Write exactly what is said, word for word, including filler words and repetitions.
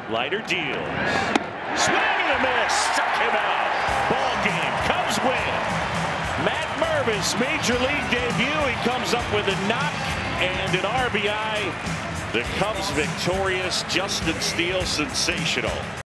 Leiter deals. Swing and a miss. Struck him out. Ball game. Cubs win. Matt Mervis, major league debut. He comes up with a knock and an R B I. The Cubs victorious. Justin Steele sensational.